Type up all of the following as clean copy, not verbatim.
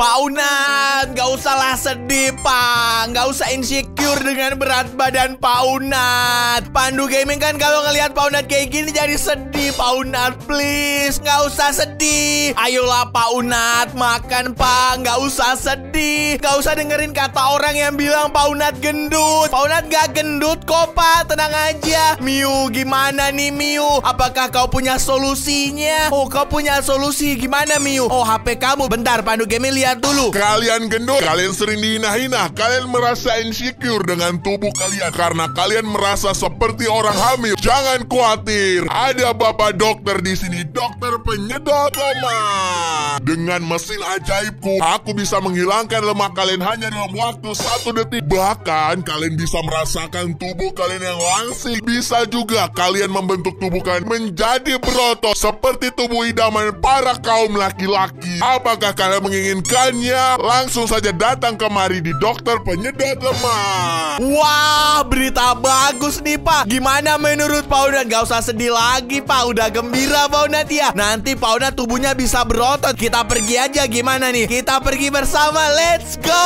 Pak Unat, gak usahlah sedih, Pak. Gak usah insecure dengan berat badan Pak Unat. Pandu Gaming kan kalau ngelihat Pak Unat kayak gini jadi sedih. Pak Unat, please, gak usah sedih. Ayolah Pak Unat, makan, Pak. Gak usah sedih. Gak usah dengerin kata orang yang bilang Pak Unat gendut. Pak Unat gak gendut kok, Pak. Tenang aja. Miu, gimana nih, Miu? Apakah kau punya solusinya? Oh, kau punya solusi. Gimana, Miu? Oh, HP kamu. Bentar, Pandu Gaming lihat dulu. Kalian gendut, kalian sering dihina-hina, kalian merasa insecure dengan tubuh kalian karena kalian merasa seperti orang hamil. Jangan khawatir, ada bapak dokter di sini, dokter penyedot lemak. Dengan mesin ajaibku, aku bisa menghilangkan lemak kalian hanya dalam waktu 1 detik. Bahkan kalian bisa merasakan tubuh kalian yang langsing. Bisa juga kalian membentuk tubuh kalian menjadi berotot seperti tubuh idaman para kaum laki-laki. Apakah kalian menginginkannya? Langsung saja datang kemari di dokter penyedot lemak. Wah, berita bagus nih, Pak. Gimana menurut Pak Unat? Gak usah sedih lagi, Pak. Udah gembira Pak Unat ya. Nanti Pak Unat tubuhnya bisa berotot. Kita pergi aja, gimana nih? Kita pergi bersama. Let's go.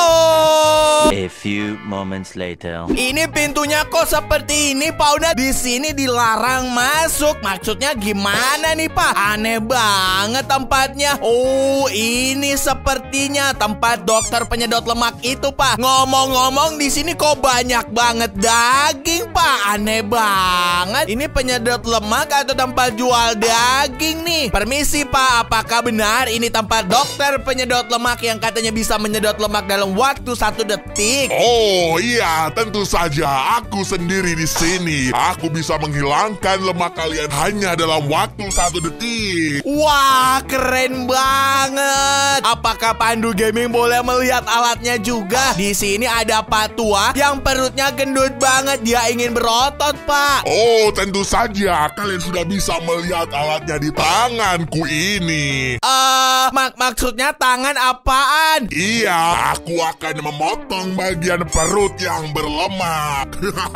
A few moments later. Ini pintunya kok seperti ini, Pak Unat. Di sini dilarang masuk. Maksudnya gimana nih, Pak? Aneh banget tempatnya. Oh, ini sepertinya tempat dokter penyedot lemak itu, Pak. Ngomong-ngomong, di sini kok banyak banget daging, Pak. Aneh banget. Ini penyedot lemak atau tempat jual daging nih? Permisi, Pak. Apakah benar ini tempat dokter penyedot lemak yang katanya bisa menyedot lemak dalam waktu 1 detik? Oh iya, tentu saja. Aku sendiri di sini. Aku bisa menghilangkan lemak kalian hanya dalam waktu 1 detik. Wah, keren banget. Apakah Pandu Gaming boleh melihat alatnya juga? Di sini ada Pak Tua yang perutnya gendut banget. Dia ingin berotot, Pak. Oh, tentu saja. Kalian sudah bisa melihat alatnya di tanganku ini. Maksudnya tangan apaan? Iya, aku akan memotong bagian perut yang berlemak.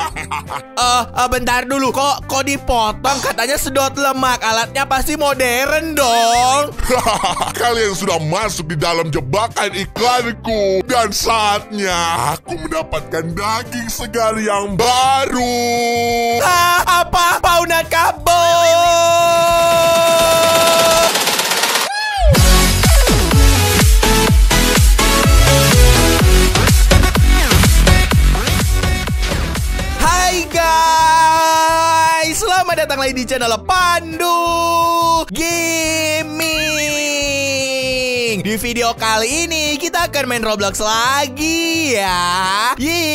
Bentar dulu. Kok dipotong? Katanya sedot lemak. Alatnya pasti modern dong. Kalian sudah masuk di dalam jebakan iklanku. Dan saatnya aku mendapatkan daging segar yang baru. Apa? Pak Unat kabur. Hai guys, selamat datang lagi di channel Pandu Gaming. Di video kali ini kita akan main Roblox lagi ya.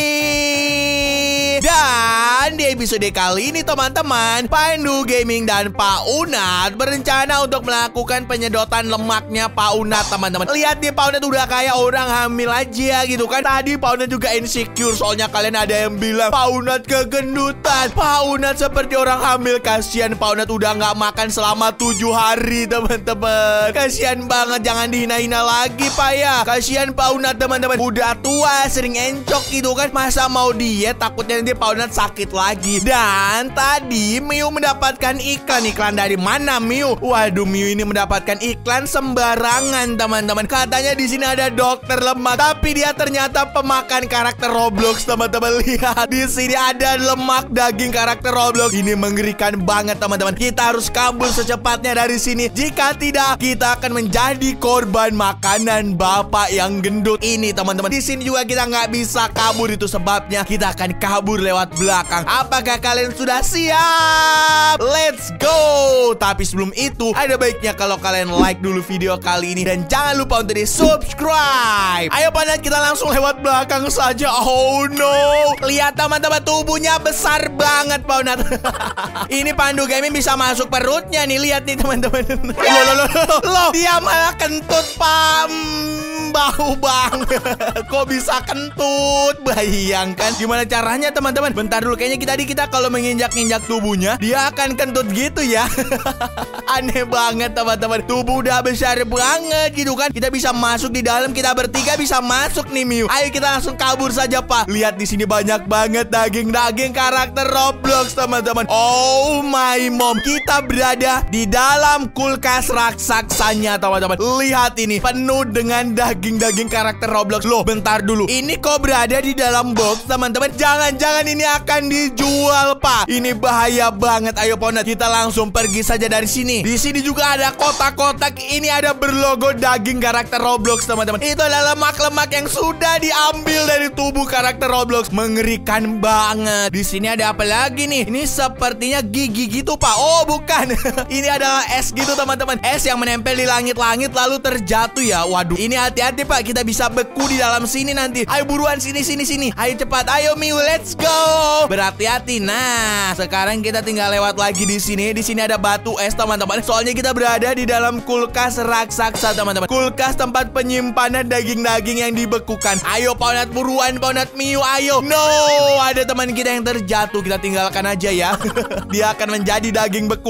Dan di episode kali ini teman-teman, Pandu Gaming dan Pak Unat berencana untuk melakukan penyedotan lemaknya Pak Unat, teman-teman. Lihat nih, Pak Unat udah kayak orang hamil aja gitu kan. Tadi Pak Unat juga insecure soalnya kalian ada yang bilang Pak Unat kegendutan. Pak Unat seperti orang hamil. Kasihan Pak Unat udah nggak makan selama 7 hari, teman-teman. Kasihan banget, jangan dihina-hina lagi, Pak ya. Kasihan Pak Unat, teman-teman. Udah tua, sering encok gitu kan. Masa mau diet, takutnya nanti Pak Unat sakit lagi. Dan tadi Miu mendapatkan iklan dari mana, Miu? Waduh, Miu ini mendapatkan iklan sembarangan, teman-teman. Katanya di sini ada dokter lemak, tapi dia ternyata pemakan karakter Roblox, teman-teman. Lihat, di sini ada lemak daging karakter Roblox. Ini mengerikan banget, teman-teman. Kita harus kabur secepatnya dari sini. Jika tidak, kita akan menjadi korban makanan bapak yang gendut ini, teman-teman. Di sini juga kita nggak bisa kabur, itu sebabnya kita akan kabur lewat belakang. Apakah kalian sudah siap? Let's go. Tapi sebelum itu, ada baiknya kalau kalian like dulu video kali ini dan jangan lupa untuk di subscribe. Ayo Panat, kita langsung lewat belakang saja. Oh no, lihat teman-teman, tubuhnya besar banget Pak Unat. Ini Pandu Gaming bisa masuk perutnya nih. Lihat nih teman-teman. Loh, dia malah kentut, Pak. Bau banget. Kok bisa kentut? Bayangkan gimana caranya, teman-teman. Bentar dulu, kayaknya kita kalau menginjak-injak tubuhnya, dia akan kentut gitu ya. Aneh banget, teman-teman. Tubuh udah besar banget gitu kan. Kita bisa masuk di dalam, kita bertiga bisa masuk nih, Miu. Ayo kita langsung kabur saja, Pak. Lihat di sini banyak banget daging-daging karakter Roblox, teman-teman. Oh my mom, kita berada di dalam kulkas raksasanya, teman-teman. Lihat ini, penuh dengan daging daging-daging karakter Roblox. Loh, bentar dulu. Ini kok berada di dalam box, teman-teman? Jangan-jangan ini akan dijual, Pak. Ini bahaya banget. Ayo, Ponat, kita langsung pergi saja dari sini. Di sini juga ada kotak-kotak. Ini ada berlogo daging karakter Roblox, teman-teman. Itu adalah lemak-lemak yang sudah diambil dari tubuh karakter Roblox. Mengerikan banget. Di sini ada apa lagi nih? Ini sepertinya gigi gitu, Pak. Oh, bukan. Ini adalah es gitu, teman-teman. Es yang menempel di langit-langit lalu terjatuh ya. Waduh, ini hati-hati, Pak. Kita bisa beku di dalam sini nanti. Ayo buruan, sini. Ayo cepat. Ayo Miu, let's go. Berhati-hati. Nah, sekarang kita tinggal lewat lagi di sini. Di sini ada batu es, teman-teman. Soalnya kita berada di dalam kulkas raksasa, teman-teman. Kulkas tempat penyimpanan daging-daging yang dibekukan. Ayo Ponat, buruan Ponat, Miu, ayo. No, ada teman kita yang terjatuh. Kita tinggalkan aja ya. Dia akan menjadi daging beku.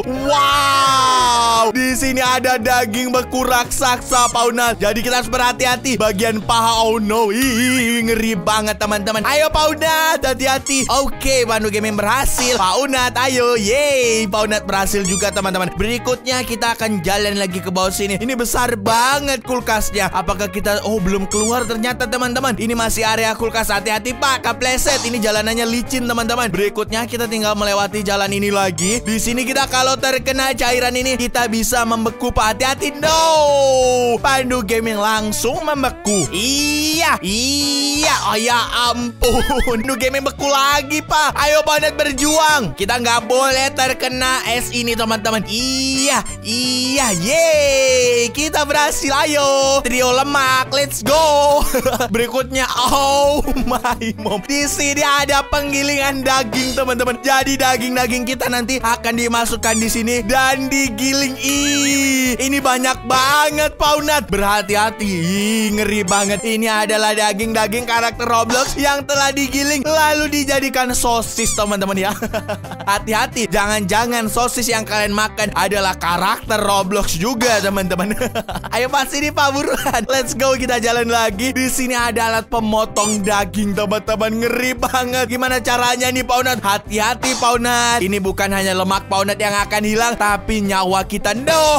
Wow, di sini ada daging beku raksasa, Ponat. Jadi kita harus berhati-hati. Bagian paha, oh no, ngeri banget, teman-teman. Ayo Ponat, hati-hati. Oke, Pandu Gaming berhasil. Ponat, ayo, yeay. Ponat berhasil juga, teman-teman. Berikutnya kita akan jalan lagi ke bawah sini. Ini besar banget kulkasnya. Apakah kita, oh belum keluar ternyata, teman-teman. Ini masih area kulkas. Hati-hati, Pak, kepleset. Ini jalanannya licin, teman-teman. Berikutnya kita tinggal melewati jalan ini lagi. Di sini kita kalau terkena cairan ini kita bisa membeku, Pak. Hati-hati. No, Pandu Gaming langsung membeku. Iya. Oh ya ampun, Pandu Gaming beku lagi, Pak. Ayo Ponat berjuang. Kita nggak boleh terkena es ini, teman-teman. Iya. Yeay, kita berhasil. Ayo trio lemak, let's go. Berikutnya, oh my mom. Di sini ada penggilingan daging, teman-teman. Jadi daging-daging kita nanti akan dimasukkan di sini dan digiling. Ini banyak banget, Ponat. Berhati-hati. Ngeri banget. Ini adalah daging-daging karakter Roblox yang telah digiling lalu dijadikan sosis, teman-teman ya. Hati-hati, jangan-jangan sosis yang kalian makan adalah karakter Roblox juga, teman-teman. Ayo pas ini, Pak, buruan. Let's go, kita jalan lagi. Di sini ada alat pemotong daging, teman-teman. Ngeri banget. Gimana caranya nih, Ponat? Hati-hati, Ponat. Ini bukan hanya lemak, Ponat, yang akan hilang, tapi nyawa kita. No,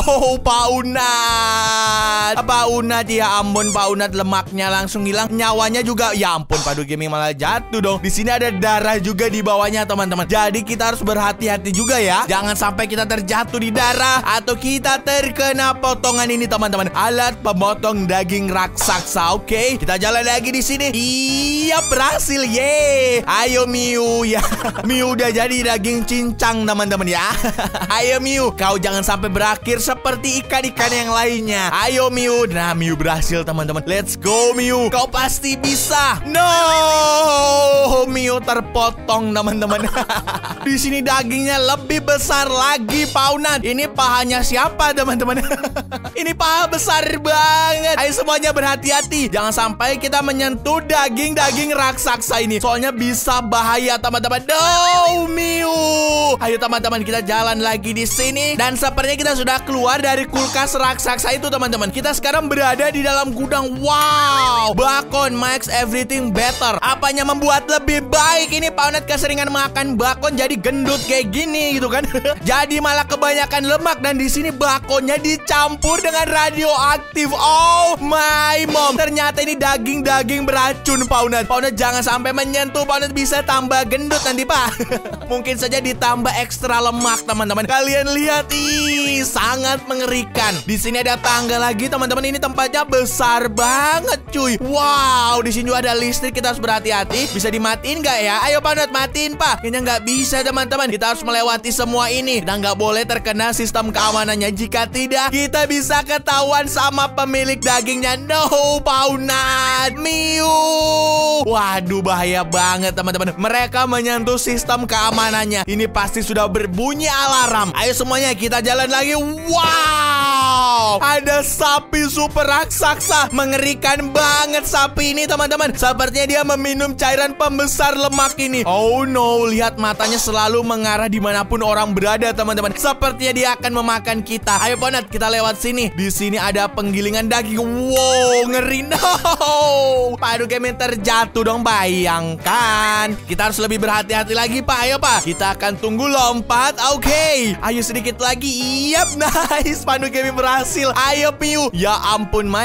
Ponat. Ya ampun, Ponat, lemaknya langsung hilang. Nyawanya juga. Ya ampun, Pandu Gaming malah jatuh dong. Di sini ada darah juga di bawahnya, teman-teman. Jadi kita harus berhati-hati juga ya. Jangan sampai kita terjatuh di darah atau kita terkena potongan ini, teman-teman. Alat pemotong daging raksasa. Oke, kita jalan lagi di sini. Iya, berhasil. Yeay. Ayo Miu ya. Miu udah jadi daging cincang, teman-teman ya. Ayo Miu, kau jangan sampai berakhir seperti ikan-ikan yang lainnya. Ayo Miu. Nah, Miu berhasil, teman-teman. Let's go Miu. Kau pasti bisa. No, Miu terpotong, teman-teman. Di sini dagingnya lebih besar lagi, Ponat. Ini pahanya siapa, teman-teman? Ini paha besar banget. Ayo semuanya berhati-hati. Jangan sampai kita menyentuh daging-daging raksasa ini. Soalnya bisa bahaya, teman-teman. No, Miu. Ayo teman-teman, kita jalan lagi di sini. Dan sepertinya kita sudah keluar dari kulkas raksasa itu, teman-teman. Kita sekarang berada di dalam gudang. Wow, bakon makes everything better. Apanya membuat lebih baik? Ini Ponat keseringan makan bakon jadi gendut kayak gini gitu kan. Jadi malah kebanyakan lemak. Dan di sini bakonnya dicampur dengan radioaktif. Oh my mom. Ternyata ini daging-daging beracun, Ponat. Ponat jangan sampai menyentuh. Ponat bisa tambah gendut nanti, Pak. Mungkin saja ditambah ekstra lemak, teman-teman. Kalian lihat, sangat mengerikan. Di sini ada tangga lagi, teman-teman. Ini tempatnya besar banget, cuy. Wow, di sini juga ada listrik. Kita harus berhati-hati. Bisa dimatiin nggak ya? Ayo Ponat, matiin, Pak. Kayaknya nggak bisa, teman-teman. Kita harus melewati semua ini. Dan nggak boleh terkena sistem keamanannya. Jika tidak, kita bisa ketahuan sama pemilik dagingnya. No, Ponat. Miu. Waduh, bahaya banget, teman-teman. Mereka menyentuh sistem keamanannya. Ini pasti sudah berbunyi alarm. Ayo semuanya, kita jalan lagi. Wow, ada sapi super raksasa. Mengerikan banget sapi ini, teman-teman. Sepertinya dia meminum cairan pembesar lemak ini. Oh no, lihat matanya selalu mengarah dimanapun orang berada, teman-teman. Sepertinya dia akan memakan kita. Ayo Ponat, kita lewat sini. Di sini ada penggilingan daging. Wow, ngeri. No, Pandu Gaming terjatuh dong. Bayangkan. Kita harus lebih berhati-hati lagi, Pak. Ayo Pak, kita akan tunggu lompat. Oke, ayo sedikit lagi. Yap, nice. Pandu Gaming berhasil. Ayo Miu. Ya ampun, malah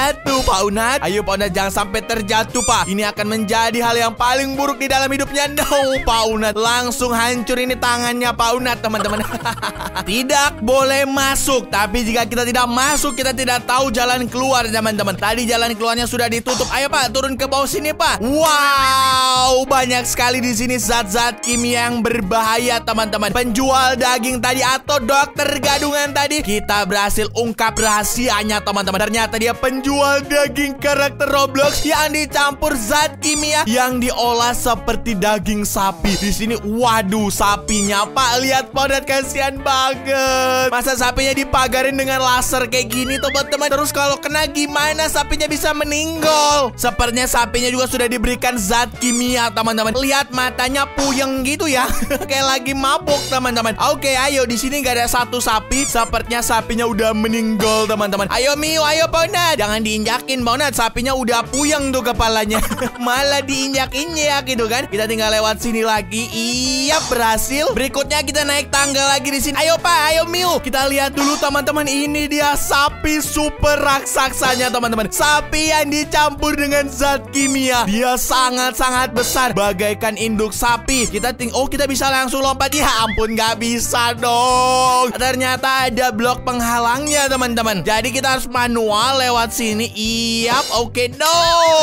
terjatuh, Pak Unat. Ayo Pak Unat, jangan sampai terjatuh, Pak. Ini akan menjadi hal yang paling buruk di dalam hidupnya. No, Pak Unat. Langsung hancur ini tangannya Pak Unat, teman-teman. Tidak boleh masuk. Tapi jika kita tidak masuk, kita tidak tahu jalan keluar, teman-teman. Tadi jalan keluarnya sudah ditutup. Ayo Pak, turun ke bawah sini, Pak. Wow, banyak sekali di sini zat-zat kimia yang berbahaya, teman-teman. Penjual daging tadi atau dokter gadungan tadi, kita berhasil ungkap rahasianya, teman-teman. Ternyata dia penjual daging karakter Roblox yang dicampur zat kimia yang diolah seperti daging sapi. Di sini, waduh, sapinya, Pak. Lihat, Pak, kasihan banget. Masa sapinya dipagarin dengan laser kayak gini, teman-teman? Terus kalau kena gimana sapinya bisa meninggal? Sepertinya sapinya juga sudah diberikan zat kimia, teman-teman. Lihat matanya puyeng gitu ya. Kayak lagi mabuk, teman-teman. Oke, ayo, di sini gak ada satu sapi. Sepertinya sapinya udah meninggal, teman-teman. Ayo Miu, ayo Pak Unat. Jangan diinjakin, Pak Unat. Sapinya udah puyeng tuh kepalanya. Malah diinjak-injak gitu kan. Kita tinggal lewat sini lagi. Iya, berhasil. Berikutnya kita naik tangga lagi di sini. Ayo Pak, ayo Miu. Kita lihat dulu, teman-teman. Ini dia sapi super raksasanya, teman-teman. Sapi yang dicampur dengan zat kimia. Dia sangat-sangat besar, bagaikan induk sapi. Kita bisa langsung lompat. Ya ampun, gak bisa dong. Ternyata ada blok penghalangnya, teman-teman. Jadi kita harus manual lewat sini. Iyap, oke, no.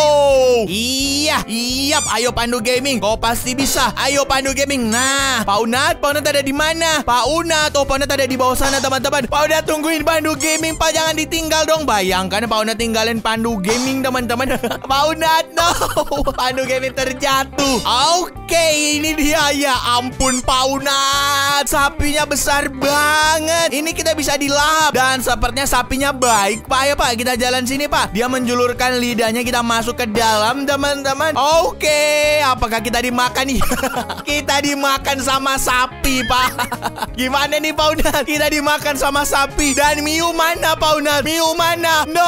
Iyap. Ayo Pandu Gaming, kau pasti bisa. Ayo Pandu Gaming. Nah, Pak Unat ada di mana? Pak Unat ada di bawah sana, teman-teman. Pak Unat tungguin Pandu Gaming, Pak, jangan ditinggal dong. Bayangkan Pak Unat tinggalin Pandu Gaming, teman-teman. Pak Unat, no. Pandu Gaming terjatuh. Oke, ini dia. Ya ampun, Pak Unat, sapinya besar banget. Ini kita bisa dilahap. Dan sepertinya sapinya baik, Pak. Ayo Pak, kita jalan sini, Pak. Dia menjulurkan lidahnya, kita masuk ke dalam, teman-teman. Oke, apakah kita dimakan? Kita dimakan sama sapi, Pak. Gimana nih, Pak Unat? Kita dimakan sama sapi. Dan Miu mana, Pak Unat? Miu mana? No,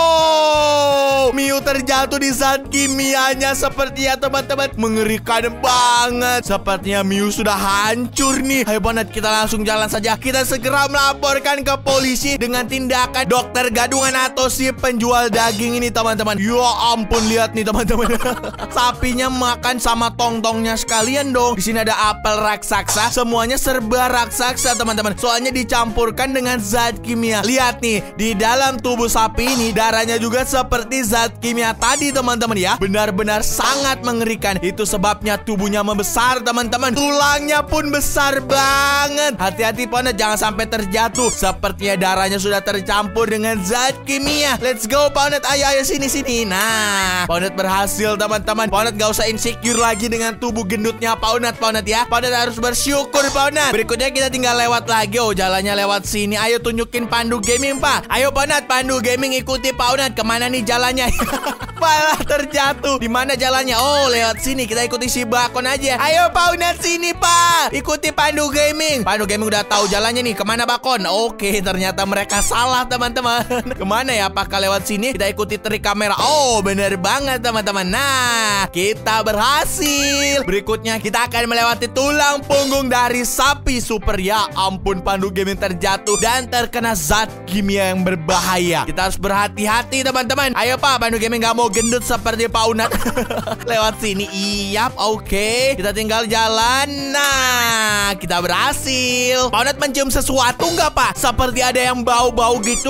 Miu terjatuh di zat kimianya. Sepertinya, teman-teman, mengerikan banget. Sepertinya Miu sudah hancur nih. Ayo Pak Unat, kita langsung jalan saja. Kita segera melaporkan ke polisi dengan tindakan dokter gadungan atau si penjual daging ini, teman-teman. Ya ampun, lihat nih, teman-teman. Sapinya makan sama tong-tongnya sekalian dong. Di sini ada apel raksasa. Semuanya serba raksasa, teman-teman. Soalnya dicampurkan dengan zat kimia. Lihat nih, di dalam tubuh sapi ini darahnya juga seperti zat kimia tadi, teman-teman ya. Benar-benar sangat mengerikan. Itu sebabnya tubuhnya membesar, teman-teman. Tulangnya pun besar banget. Hati-hati Pak Unat, jangan sampai terjatuh. Sepertinya darahnya sudah tercampur dengan zat kimia. Let's go Pak Unat, ayo sini. Nah, Pak Unat berhasil, teman-teman. Pak Unat gak usah insecure lagi dengan tubuh gendutnya Pak Unat ya. Pak Unat harus bersyukur, Pak Unat. Berikutnya kita tinggal lewat lagi. Oh, jalannya lewat sini. Ayo tunjukin Pandu Gaming, Pak. Ayo Pak Unat, Pandu Gaming ikuti Pak Unat. Kemana nih jalannya? Malah terjatuh. Di mana jalannya? Oh, lewat sini. Kita ikuti si Bakon aja. Ayo Pak Unat, sini Pak. Ikuti Pandu Gaming. Pandu Gaming udah tahu jalannya nih. Kemana Bakon? Oke, ternyata mereka salah, teman-teman. Kemana ya? Apakah lewat sini? Kita ikuti trik kamera. Oh, bener banget, teman-teman. Nah, kita berhasil. Berikutnya kita akan melewati tulang punggung dari sapi super. Ya ampun, Pandu Gaming terjatuh dan terkena zat kimia yang berbahaya. Kita harus berhati-hati, teman-teman. Ayo Pak, Pandu Gaming gak mau gendut seperti Pak Unat. Lewat sini. Iyap, oke. Kita tinggal jalan. Nah, kita berhasil. Pak Unat mencium sesuatu nggak, Pak? Seperti ada yang bau-bau gitu.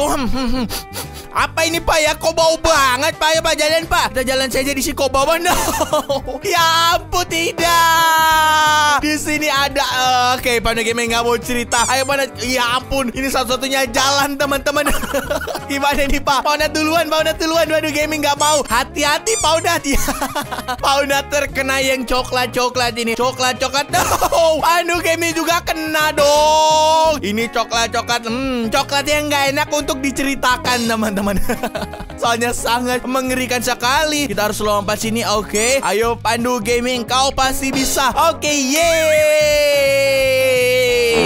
Apa ini Pak ya? Kok bau banget Pak ya Pak? Jalan Pak. Kita jalan saja di sini. Kok bau banget? No. Ya ampun, tidak. Di sini ada. Oke, Pandu Gaming nggak mau cerita. Ayo Pak. Ya ampun, ini satu-satunya jalan, teman-teman. Gimana nih Pak? Pak duluan. Pandu Gaming nggak mau. Hati-hati Pak Unat. Ya. Pak Unat terkena yang coklat-coklat ini. Coklat-coklat. No. Pandu Gaming juga kena dong. Ini coklat-coklat. Coklat yang nggak enak untuk diceritakan, teman-teman. Soalnya sangat mengerikan sekali. Kita harus lompat sini. Oke. Ayo Pandu Gaming, kau pasti bisa. Oke, yeay.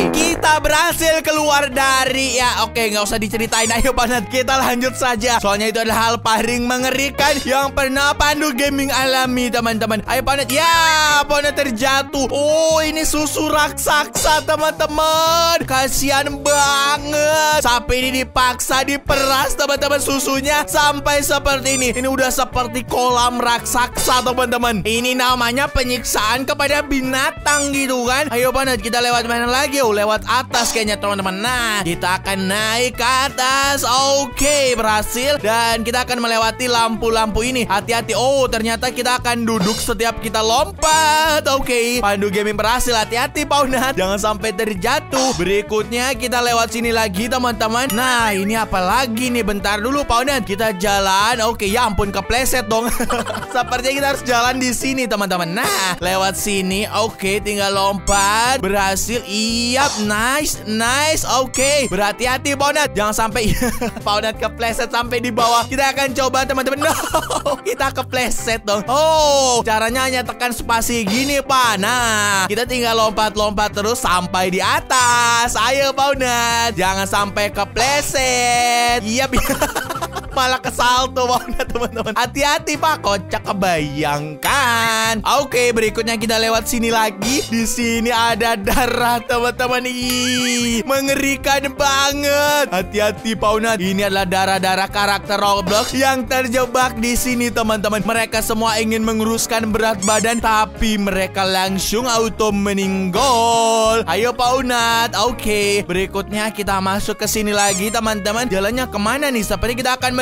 kita berhasil keluar dari nggak usah diceritain. Ayo Paunat, kita lanjut saja. Soalnya itu adalah hal paling mengerikan yang pernah Pandu Gaming alami, teman-teman. Ayo Paunat, Paunat terjatuh. Oh, ini susu raksasa, teman-teman. Kasihan banget. Sapi ini dipaksa diperas, teman-teman, susunya sampai seperti ini. Ini udah seperti kolam raksasa, teman-teman. Ini namanya penyiksaan kepada binatang gitu kan. Ayo Paunat, kita lewat mana lagi? Lewat atas kayaknya, teman-teman. Nah, kita akan naik ke atas. Oke, berhasil. Dan kita akan melewati lampu-lampu ini. Hati-hati. Oh, ternyata kita akan duduk setiap kita lompat. Oke, Pandu Gaming berhasil. Hati-hati Paunat, jangan sampai terjatuh. Berikutnya kita lewat sini lagi, teman-teman. Nah, ini apa lagi nih? Bentar dulu Paunat, kita jalan. Oke, ya ampun, kepleset dong. Sepertinya kita harus jalan di sini, teman-teman. Nah, lewat sini. Oke, tinggal lompat. Berhasil. Iyap, nice. Oke, berhati-hati Paunat, jangan sampai Paunat kepleset sampai di bawah. Kita akan coba, teman-teman. No, kita kepleset dong. Oh, caranya hanya tekan spasi gini, Pak. Nah, kita tinggal lompat-lompat terus sampai di atas. Ayo Paunat, jangan sampai kepleset. Iyap. Malah kesalto Paunat, teman-teman. Hati-hati Pak, kocak kebayangkan. Oke, berikutnya kita lewat sini lagi. Di sini ada darah, teman-teman. Ih, mengerikan banget. Hati-hati Paunat, ini adalah darah-darah karakter Roblox yang terjebak di sini, teman-teman. Mereka semua ingin menguruskan berat badan, tapi mereka langsung auto meninggal. Ayo Paunat. Oke, berikutnya kita masuk ke sini lagi, teman-teman. Jalannya kemana nih? Seperti kita akan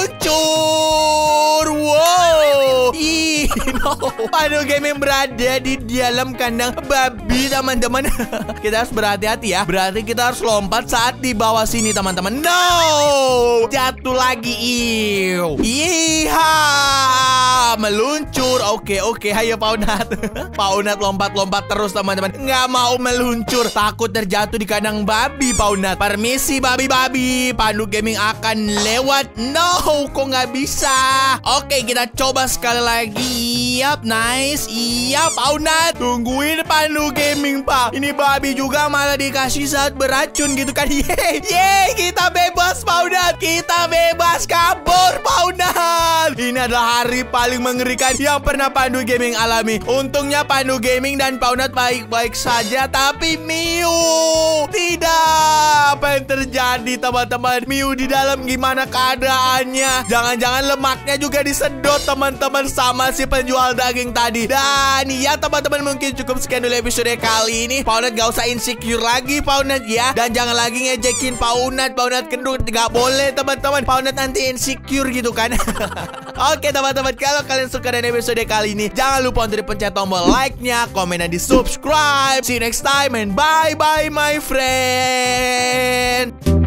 meluncur. Wow. Pandu Gaming berada di dalam kandang babi, teman-teman. Kita harus berhati-hati ya. Berarti kita harus lompat saat di bawah sini, teman-teman. No, jatuh lagi. Meluncur. Oke, ayo Paunat. Paunat lompat-lompat terus, teman-teman. Nggak mau meluncur, takut terjatuh di kandang babi, Paunat. Permisi babi-babi, Pandu Gaming akan lewat. No, kok nggak bisa? Oke, kita coba sekali lagi. Yap, nice. Iya, Paunat, tungguin Pandu Gaming, Pak. Ini babi juga malah dikasih saat beracun gitu kan. Yeay, kita bebas, Paunat. Kita bebas kabur, Paunat. Ini adalah hari paling mengerikan yang pernah Pandu Gaming alami. Untungnya Pandu Gaming dan Paunat baik-baik saja, tapi Miu tidak. Apa yang terjadi, teman-teman? Miu di dalam gimana keadaannya? Jangan-jangan lemaknya juga disedot, teman-teman, sama si penjual daging tadi. Dan ya teman-teman, mungkin cukup sekian dulu episode kali ini. Paunat gak usah insecure lagi, Paunat ya. Dan jangan lagi ngejekin Paunat gendut. Gak boleh, teman-teman. Paunat nanti insecure gitu kan. Oke teman-teman, kalau kalian suka dengan episode kali ini, jangan lupa untuk dipencet tombol like-nya, komen, dan di subscribe. See you next time and bye-bye my friend.